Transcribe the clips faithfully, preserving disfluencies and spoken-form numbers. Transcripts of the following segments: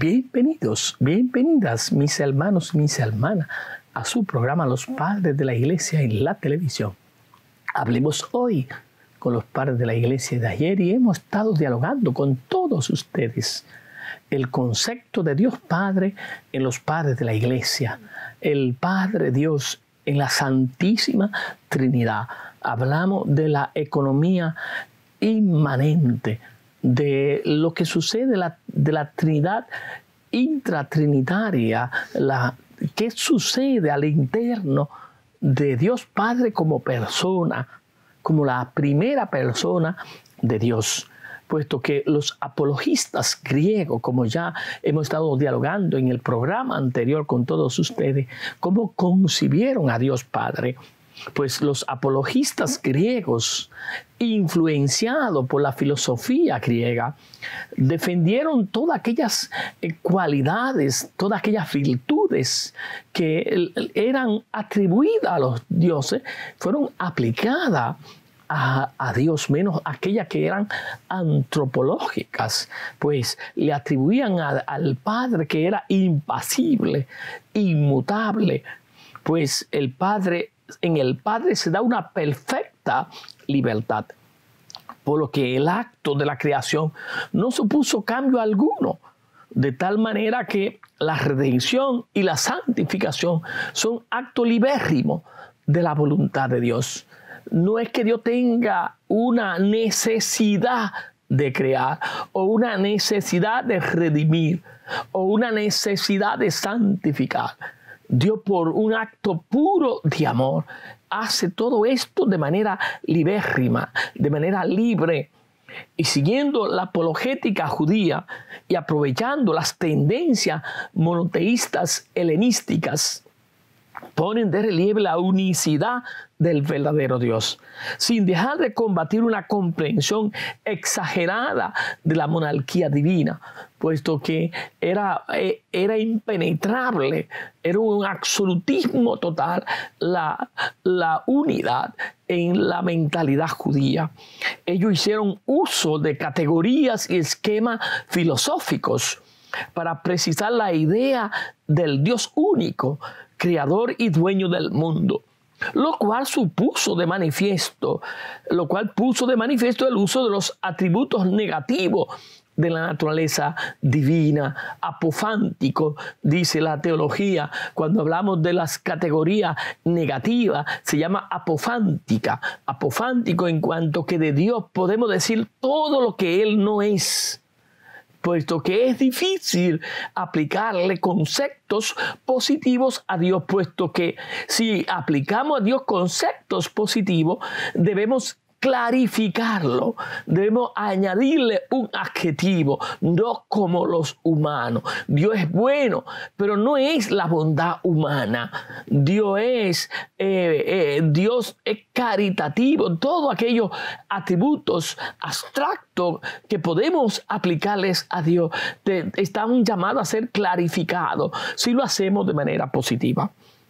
Bienvenidos, bienvenidas mis hermanos y mis hermanas a su programa Los Padres de la Iglesia en la televisión. Hablemos hoy con los padres de la iglesia de ayer y hemos estado dialogando con todos ustedes el concepto de Dios Padre en los padres de la iglesia, el Padre Dios en la Santísima Trinidad. Hablamos de la economía inmanente, de lo que sucede de la, de la Trinidad intratrinitaria, la, qué sucede al interno de Dios Padre como persona, como la primera persona de Dios, puesto que los apologistas griegos, como ya hemos estado dialogando en el programa anterior con todos ustedes, cómo concibieron a Dios Padre. Pues los apologistas griegos, influenciados por la filosofía griega, defendieron todas aquellas cualidades, todas aquellas virtudes que eran atribuidas a los dioses, fueron aplicadas a, a Dios, menos aquellas que eran antropológicas, pues le atribuían a, al Padre que era impasible, inmutable, pues el Padre en el Padre se da una perfecta libertad, por lo que el acto de la creación no supuso cambio alguno, de tal manera que la redención y la santificación son actos libérrimos de la voluntad de Dios. No es que Dios tenga una necesidad de crear, o una necesidad de redimir, o una necesidad de santificar. Dios, por un acto puro de amor, hace todo esto de manera libérrima, de manera libre, y siguiendo la apologética judía y aprovechando las tendencias monoteístas helenísticas, ponen de relieve la unicidad del verdadero Dios, sin dejar de combatir una comprensión exagerada de la monarquía divina, puesto que era, era impenetrable, era un absolutismo total la, la unidad en la mentalidad judía. Ellos hicieron uso de categorías y esquemas filosóficos para precisar la idea del Dios único, creador y dueño del mundo, lo cual supuso de manifiesto, lo cual puso de manifiesto el uso de los atributos negativos de la naturaleza divina, apofántico, dice la teología. Cuando hablamos de las categorías negativas, se llama apofántica, apofántico en cuanto que de Dios podemos decir todo lo que Él no es, puesto que es difícil aplicarle conceptos positivos a Dios, puesto que si aplicamos a Dios conceptos positivos, debemos clarificarlo, debemos añadirle un adjetivo, no como los humanos. Dios es bueno, pero no es la bondad humana. Dios es, eh, eh, Dios es caritativo, todos aquellos atributos abstractos que podemos aplicarles a Dios te, están llamados a ser clarificados si lo hacemos de manera positiva.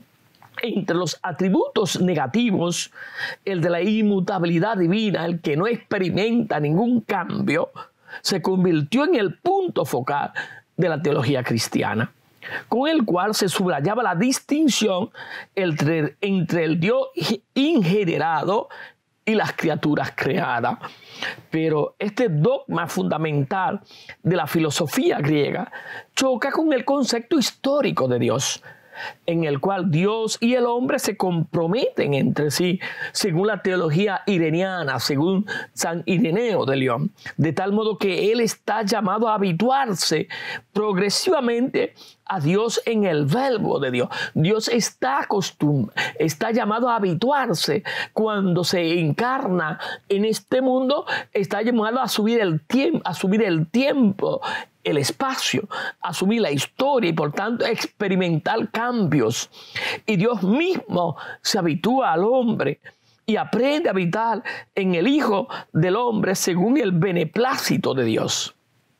Entre los atributos negativos, el de la inmutabilidad divina, el que no experimenta ningún cambio, se convirtió en el punto focal de la teología cristiana, con el cual se subrayaba la distinción entre, entre el Dios ingenerado y las criaturas creadas. Pero este dogma fundamental de la filosofía griega choca con el concepto histórico de Dios, en el cual Dios y el hombre se comprometen entre sí, según la teología ireniana, según San Ireneo de León, de tal modo que él está llamado a habituarse progresivamente a Dios en el verbo de Dios. Dios está acostumbrado, está llamado a habituarse cuando se encarna en este mundo, está llamado a subir el tiempo, a subir el tiempo, el espacio, asumir la historia y por tanto experimentar cambios. Y Dios mismo se habitúa al hombre y aprende a habitar en el Hijo del Hombre según el beneplácito de Dios.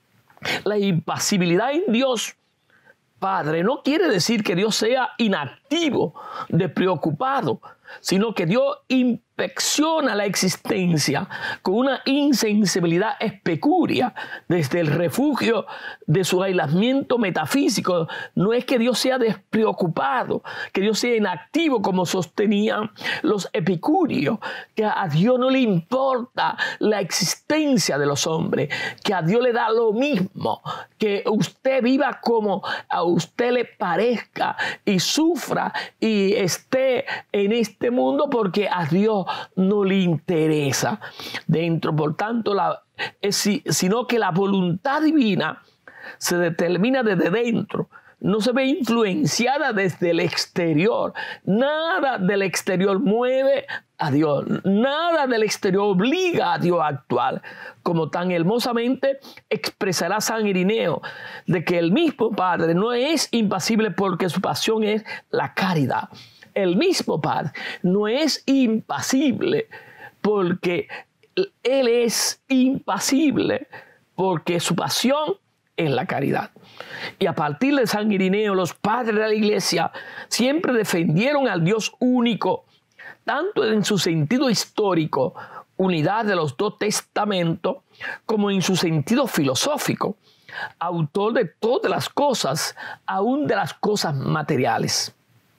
La impasibilidad en Dios Padre no quiere decir que Dios sea inactivo, despreocupado, sino que Dios inspecciona la existencia con una insensibilidad especuria desde el refugio de su aislamiento metafísico. No es que Dios sea despreocupado, que Dios sea inactivo como sostenían los epicúreos, que a Dios no le importa la existencia de los hombres, que a Dios le da lo mismo, que usted viva como a usted le parezca y sufra y esté en este mundo, porque a Dios no le interesa dentro. Por tanto, la, es, sino que la voluntad divina se determina desde dentro, no se ve influenciada desde el exterior. Nada del exterior mueve a Dios, nada del exterior obliga a Dios a actuar, como tan hermosamente expresará San Irineo, de que el mismo Padre no es impasible porque su pasión es la caridad. El mismo Padre no es impasible porque Él es impasible porque su pasión es la caridad. Y a partir de San Irineo, los padres de la Iglesia siempre defendieron al Dios único, tanto en su sentido histórico, unidad de los dos testamentos, como en su sentido filosófico, autor de todas las cosas, aún de las cosas materiales.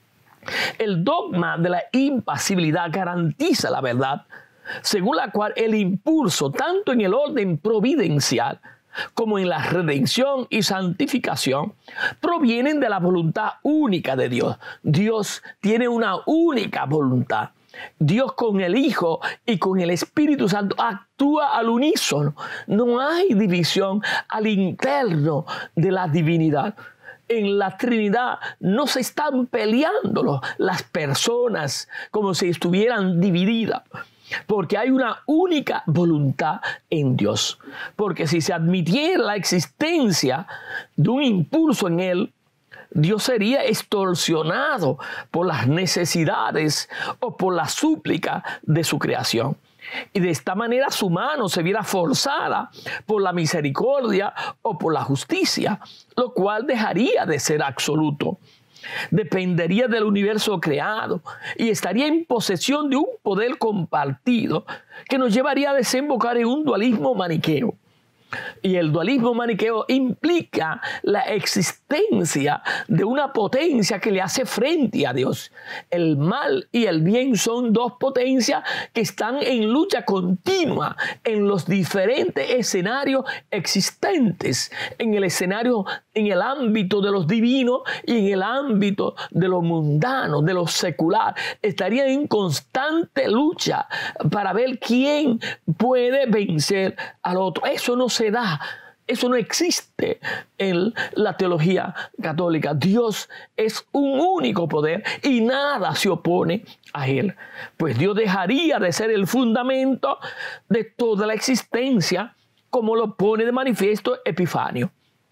El dogma de la impasibilidad garantiza la verdad, según la cual el impulso, tanto en el orden providencial como en la redención y santificación, provienen de la voluntad única de Dios. Dios tiene una única voluntad. Dios con el Hijo y con el Espíritu Santo actúa al unísono. No hay división al interno de la divinidad. En la Trinidad no se están peleando las personas como si estuvieran divididas, porque hay una única voluntad en Dios. Porque si se admitiera la existencia de un impulso en Él, Dios sería extorsionado por las necesidades o por la súplica de su creación. Y de esta manera su mano se viera forzada por la misericordia o por la justicia, lo cual dejaría de ser absoluto. Dependería del universo creado y estaría en posesión de un poder compartido que nos llevaría a desembocar en un dualismo maniqueo. Y el dualismo maniqueo implica la existencia de una potencia que le hace frente a Dios. El mal y el bien son dos potencias que están en lucha continua en los diferentes escenarios existentes, en el escenario, en el ámbito de los divinos y en el ámbito de lo mundano, de lo secular. Estarían en constante lucha para ver quién puede vencer al otro. Eso no se da. Eso no existe en la teología católica. Dios es un único poder y nada se opone a Él. Pues Dios dejaría de ser el fundamento de toda la existencia, como lo pone de manifiesto Epifanio.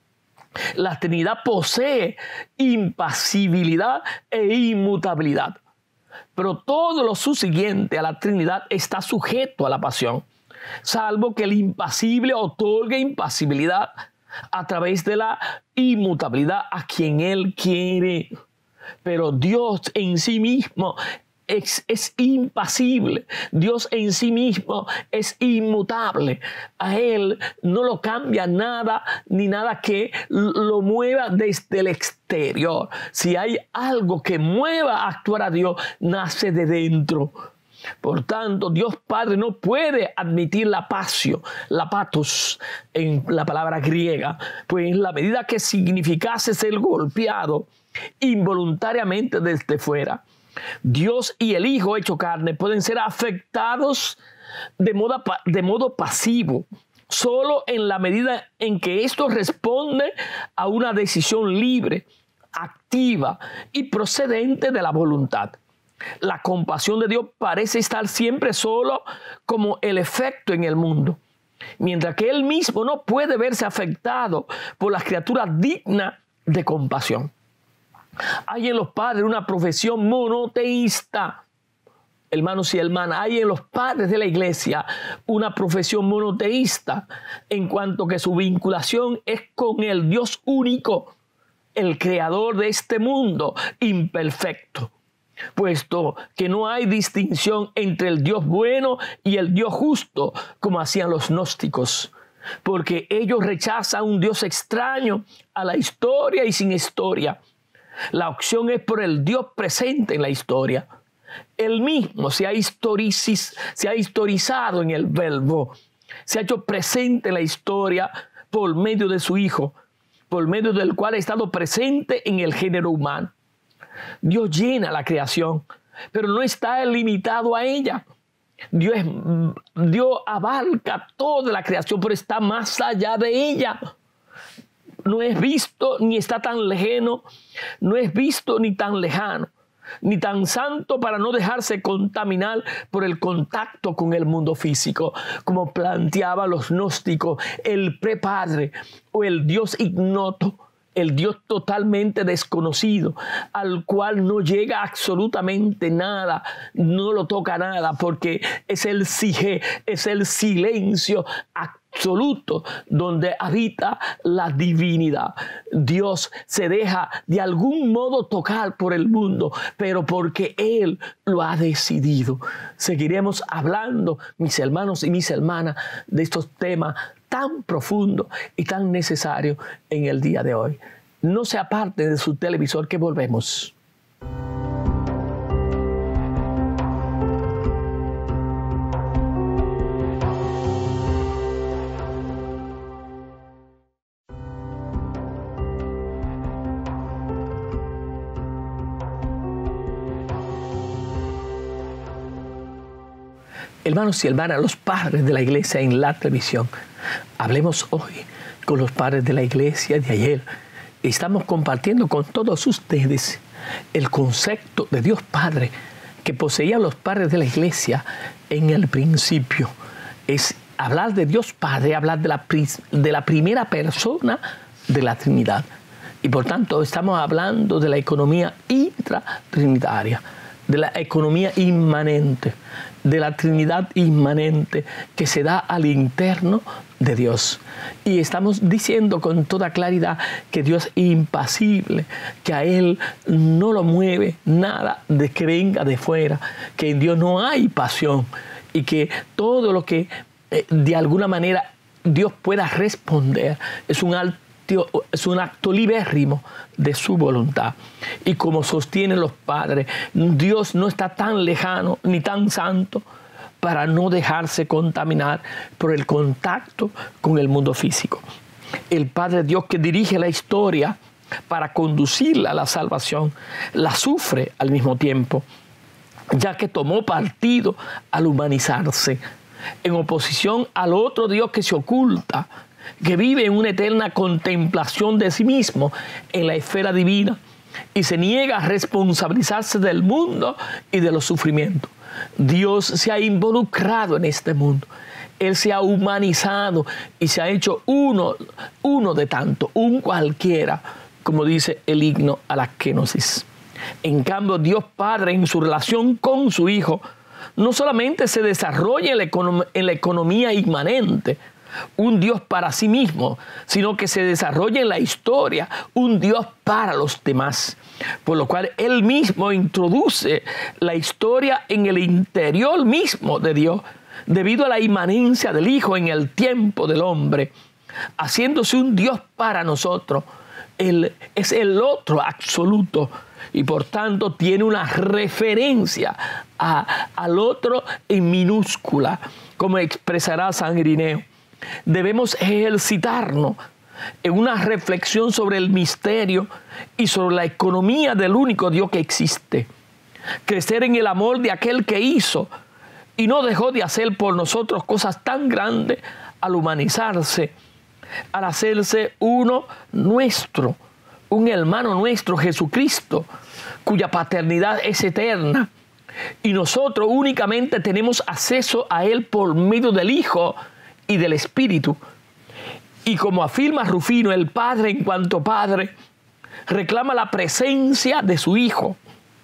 La Trinidad posee impasibilidad e inmutabilidad, pero todo lo subsiguiente a la Trinidad está sujeto a la pasión, salvo que el impasible otorgue impasibilidad a través de la inmutabilidad a quien Él quiere. Pero Dios en sí mismo es, es impasible. Dios en sí mismo es inmutable. A Él no lo cambia nada, ni nada que lo mueva desde el exterior. Si hay algo que mueva a actuar a Dios, nace de dentro. Por tanto, Dios Padre no puede admitir la pasio, la patos en la palabra griega, pues en la medida que significase ser golpeado involuntariamente desde fuera, Dios y el Hijo hecho carne pueden ser afectados de modo, de modo pasivo, solo en la medida en que esto responde a una decisión libre, activa y procedente de la voluntad. La compasión de Dios parece estar siempre solo como el efecto en el mundo, mientras que Él mismo no puede verse afectado por las criaturas dignas de compasión. Hay en los padres una profesión monoteísta. Hermanos y hermanas, hay en los padres de la Iglesia una profesión monoteísta, en cuanto que su vinculación es con el Dios único, el creador de este mundo imperfecto. puesto que no hay distinción entre el Dios bueno y el Dios justo, como hacían los gnósticos, porque ellos rechazan un Dios extraño a la historia y sin historia. La opción es por el Dios presente en la historia. Él mismo se ha, historicis, se ha historizado en el Verbo, se ha hecho presente en la historia por medio de su Hijo, por medio del cual ha estado presente en el género humano. Dios llena la creación, pero no está limitado a ella. Dios, es, Dios abarca toda la creación, pero está más allá de ella. No es visto ni está tan lejano, no es visto ni tan lejano, ni tan santo para no dejarse contaminar por el contacto con el mundo físico, como planteaban los gnósticos, el prepadre o el Dios ignoto, el Dios totalmente desconocido, al cual no llega absolutamente nada, no lo toca nada, porque es el sige, es el silencio absoluto donde habita la divinidad. Dios se deja de algún modo tocar por el mundo, pero porque Él lo ha decidido. Seguiremos hablando, mis hermanos y mis hermanas, de estos temas tan profundo y tan necesario en el día de hoy. No se aparte de su televisor, que volvemos. Hermanos y hermanas, los padres de la iglesia en la televisión, hablemos hoy con los padres de la iglesia de ayer. Estamos compartiendo con todos ustedes el concepto de Dios Padre que poseían los padres de la iglesia en el principio. Es hablar de Dios Padre, hablar de la, de la primera persona de la Trinidad. Y por tanto estamos hablando de la economía intratrinitaria, de la economía inmanente, de la Trinidad inmanente que se da al interno de Dios. Y estamos diciendo con toda claridad que Dios es impasible, que a Él no lo mueve nada de que venga de fuera, que en Dios no hay pasión y que todo lo que eh, de alguna manera Dios pueda responder es un alto es un acto libérrimo de su voluntad. Y como sostienen los padres, Dios no está tan lejano ni tan santo para no dejarse contaminar por el contacto con el mundo físico. El Padre Dios que dirige la historia para conducirla a la salvación, la sufre al mismo tiempo, ya que tomó partido al humanizarse, en oposición al otro Dios que se oculta, que vive en una eterna contemplación de sí mismo en la esfera divina y se niega a responsabilizarse del mundo y de los sufrimientos. Dios se ha involucrado en este mundo. Él se ha humanizado y se ha hecho uno, uno de tanto, un cualquiera, como dice el himno a la Kenosis. En cambio, Dios Padre, en su relación con su Hijo, no solamente se desarrolla en la, econom- en la economía inmanente, un Dios para sí mismo, sino que se desarrolla en la historia, un Dios para los demás. Por lo cual Él mismo introduce la historia en el interior mismo de Dios, debido a la inmanencia del Hijo en el tiempo del hombre, haciéndose un Dios para nosotros. Él es el otro absoluto y por tanto tiene una referencia a, al otro en minúscula, como expresará San Irineo. Debemos ejercitarnos en una reflexión sobre el misterio y sobre la economía del único Dios que existe. Crecer en el amor de aquel que hizo y no dejó de hacer por nosotros cosas tan grandes al humanizarse, al hacerse uno nuestro, un hermano nuestro, Jesucristo, cuya paternidad es eterna. Y nosotros únicamente tenemos acceso a Él por medio del Hijo y del Espíritu. Y como afirma Rufino, el Padre en cuanto Padre reclama la presencia de su Hijo.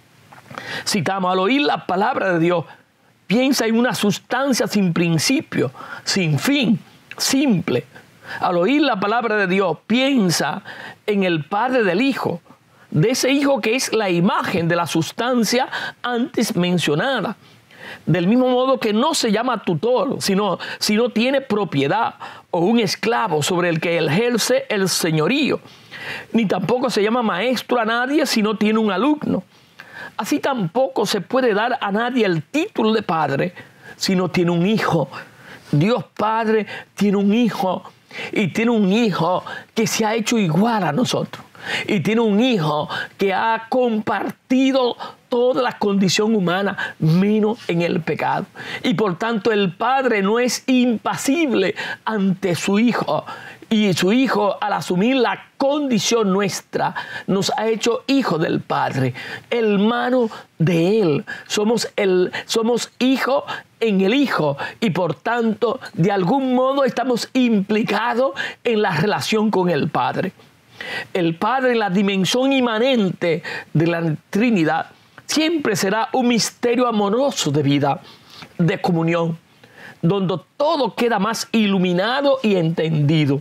Citamos: al oír la palabra de Dios, piensa en una sustancia sin principio, sin fin, simple. Al oír la palabra de Dios, piensa en el Padre del Hijo, de ese Hijo que es la imagen de la sustancia antes mencionada. Del mismo modo que no se llama tutor, sino, sino tiene propiedad o un esclavo sobre el que ejerce el señorío. Ni tampoco se llama maestro a nadie si no tiene un alumno. Así tampoco se puede dar a nadie el título de padre si no tiene un hijo. Dios Padre tiene un hijo, y tiene un hijo que se ha hecho igual a nosotros. Y tiene un hijo que ha compartido toda la condición humana, menos en el pecado. Y por tanto el Padre no es impasible ante su Hijo. Y su Hijo, al asumir la condición nuestra, nos ha hecho hijos del Padre, hermano de Él. Somos, el, somos hijos en el Hijo, y por tanto, de algún modo estamos implicados en la relación con el Padre. El Padre, en la dimensión inmanente de la Trinidad, siempre será un misterio amoroso de vida, de comunión, donde todo queda más iluminado y entendido.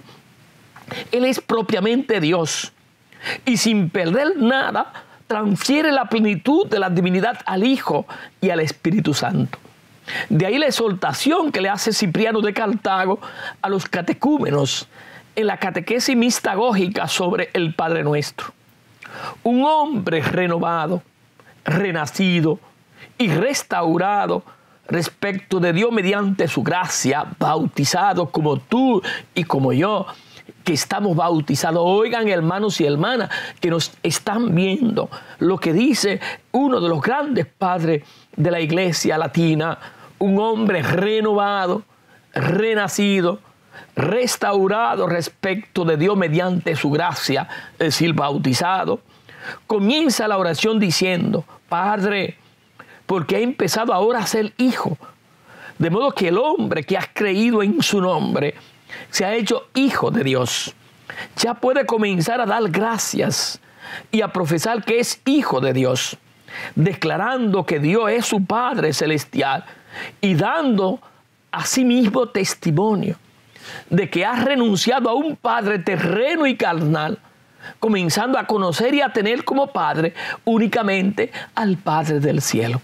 Él es propiamente Dios, y sin perder nada, transfiere la plenitud de la divinidad al Hijo y al Espíritu Santo. De ahí la exhortación que le hace Cipriano de Cartago a los catecúmenos en la catequesis mistagógica sobre el Padre Nuestro. Un hombre renovado, renacido y restaurado respecto de Dios mediante su gracia, bautizado como tú y como yo, que estamos bautizados. Oigan, hermanos y hermanas, que nos están viendo lo que dice uno de los grandes padres de la Iglesia latina: un hombre renovado, renacido, restaurado respecto de Dios mediante su gracia, es decir, bautizado. Comienza la oración diciendo: Padre, porque ha empezado ahora a ser hijo. De modo que el hombre que has creído en su nombre se ha hecho hijo de Dios. Ya puede comenzar a dar gracias y a profesar que es hijo de Dios, declarando que Dios es su Padre celestial y dando a sí mismo testimonio de que ha renunciado a un padre terreno y carnal, comenzando a conocer y a tener como padre únicamente al Padre del cielo.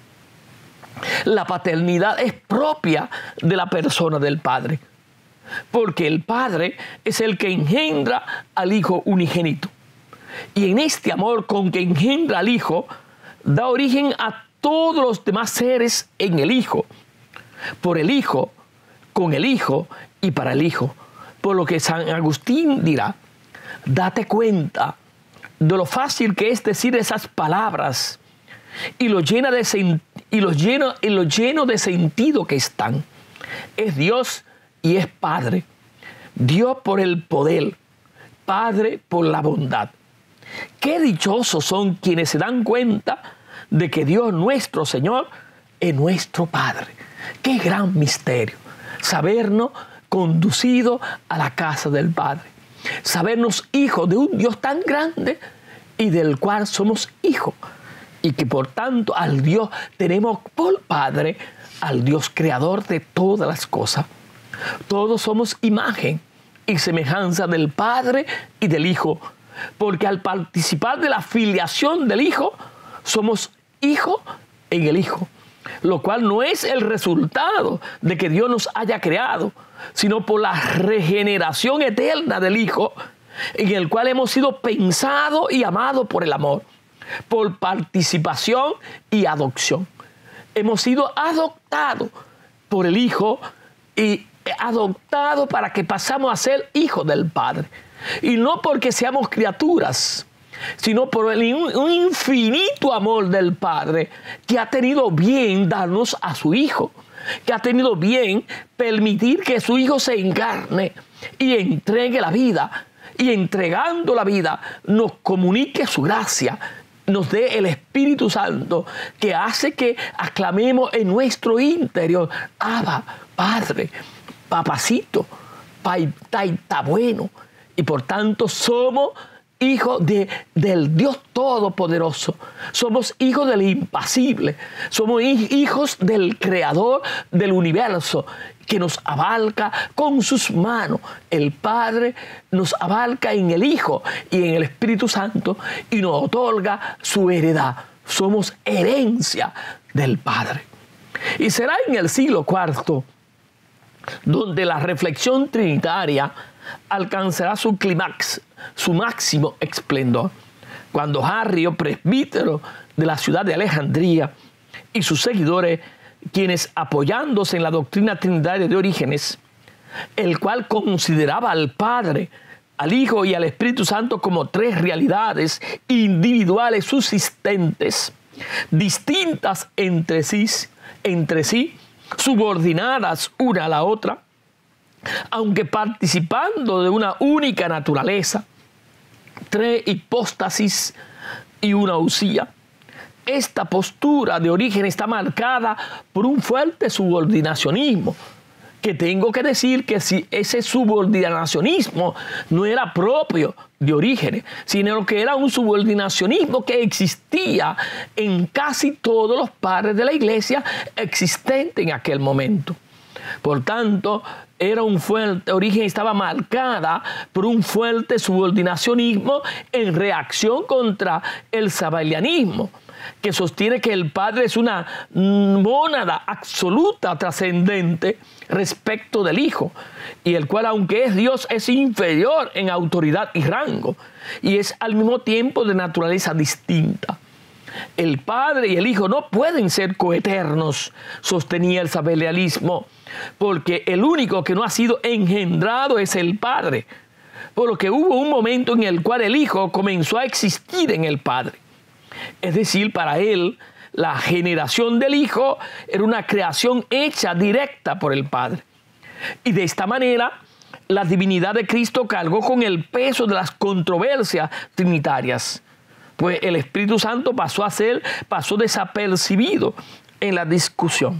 La paternidad es propia de la persona del Padre, porque el Padre es el que engendra al Hijo unigénito. Y en este amor con que engendra al Hijo, da origen a todos los demás seres en el Hijo, por el Hijo, con el Hijo y para el Hijo. Por lo que San Agustín dirá: date cuenta de lo fácil que es decir esas palabras y lo llena de, sen y lo lleno, y lo lleno de sentido que están. Es Dios y es Padre. Dios por el poder, Padre por la bondad. Qué dichosos son quienes se dan cuenta de que Dios nuestro Señor es nuestro Padre. Qué gran misterio sabernos conducido a la casa del Padre, sabernos hijos de un Dios tan grande y del cual somos hijos, y que por tanto al Dios tenemos por Padre, al Dios creador de todas las cosas. Todos somos imagen y semejanza del Padre y del Hijo, porque al participar de la filiación del Hijo, somos hijos en el Hijo, lo cual no es el resultado de que Dios nos haya creado, sino por la regeneración eterna del Hijo, en el cual hemos sido pensados y amados por el amor, por participación y adopción. Hemos sido adoptados por el Hijo y adoptados para que pasamos a ser hijos del Padre. Y no porque seamos criaturas, sino por el, un, un infinito amor del Padre, que ha tenido bien darnos a su Hijo, que ha tenido bien permitir que su Hijo se encarne y entregue la vida, y entregando la vida nos comunique su gracia, nos dé el Espíritu Santo, que hace que aclamemos en nuestro interior: Abba, Padre, Papacito, Paita bueno. Y por tanto somos hijos de, del Dios Todopoderoso. Somos hijos del impasible. Somos hijos del Creador del universo, que nos abarca con sus manos. El Padre nos abarca en el Hijo y en el Espíritu Santo y nos otorga su heredad. Somos herencia del Padre. Y será en el siglo cuarto donde la reflexión trinitaria alcanzará su clímax, su máximo esplendor, cuando Arrio, presbítero de la ciudad de Alejandría, y sus seguidores, quienes apoyándose en la doctrina trinitaria de Orígenes, el cual consideraba al Padre, al Hijo y al Espíritu Santo como tres realidades individuales subsistentes, distintas entre sí, entre sí, subordinadas una a la otra, aunque participando de una única naturaleza, tres hipóstasis y una usía. Esta postura de Origen está marcada por un fuerte subordinacionismo, que tengo que decir que si ese subordinacionismo no era propio de Orígenes, sino que era un subordinacionismo que existía en casi todos los padres de la iglesia existentes en aquel momento. Por tanto, era un fuerte, Origen estaba marcada por un fuerte subordinacionismo en reacción contra el sabellianismo, que sostiene que el Padre es una mónada absoluta, trascendente respecto del Hijo, y el cual, aunque es Dios, es inferior en autoridad y rango, y es al mismo tiempo de naturaleza distinta. El Padre y el Hijo no pueden ser coeternos, sostenía el sabellianismo, porque el único que no ha sido engendrado es el Padre, por lo que hubo un momento en el cual el Hijo comenzó a existir en el Padre. Es decir, para él, la generación del Hijo era una creación hecha directa por el Padre. Y de esta manera, la divinidad de Cristo cargó con el peso de las controversias trinitarias, pues el Espíritu Santo pasó a ser, pasó desapercibido en la discusión.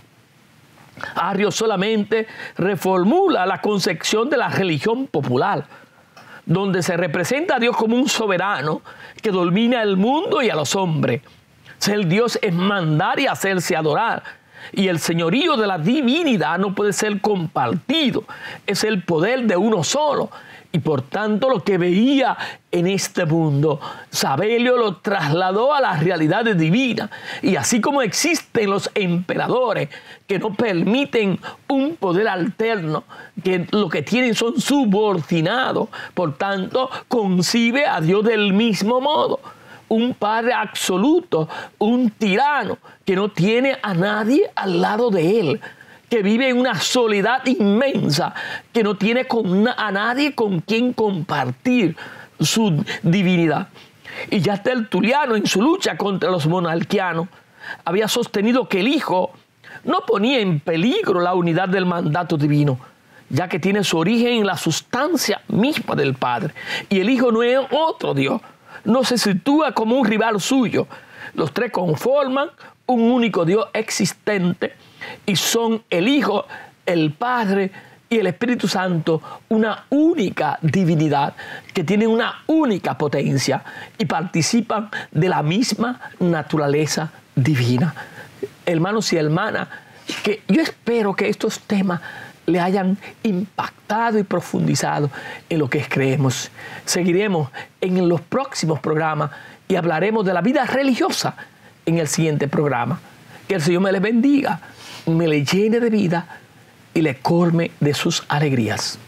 Arrio solamente reformula la concepción de la religión popular, donde se representa a Dios como un soberano que domina el mundo y a los hombres. Ser Dios es mandar y hacerse adorar, y el señorío de la divinidad no puede ser compartido, es el poder de uno solo. Y por tanto lo que veía en este mundo, Sabelio lo trasladó a las realidades divinas. Y así como existen los emperadores que no permiten un poder alterno, que lo que tienen son subordinados, por tanto concibe a Dios del mismo modo. Un padre absoluto, un tirano que no tiene a nadie al lado de él, que vive en una soledad inmensa, que no tiene con a nadie con quien compartir su divinidad. Y ya Tertuliano, en su lucha contra los monarquianos, había sostenido que el Hijo no ponía en peligro la unidad del mandato divino, ya que tiene su origen en la sustancia misma del Padre. Y el Hijo no es otro Dios, no se sitúa como un rival suyo. Los tres conforman un único Dios existente, y son el Hijo, el Padre y el Espíritu Santo, una única divinidad que tiene una única potencia y participan de la misma naturaleza divina. Hermanos y hermanas, que yo espero que estos temas le hayan impactado y profundizado en lo que creemos. Seguiremos en los próximos programas y hablaremos de la vida religiosa en el siguiente programa. Que el Señor me les bendiga, me le llene de vida y le colme de sus alegrías.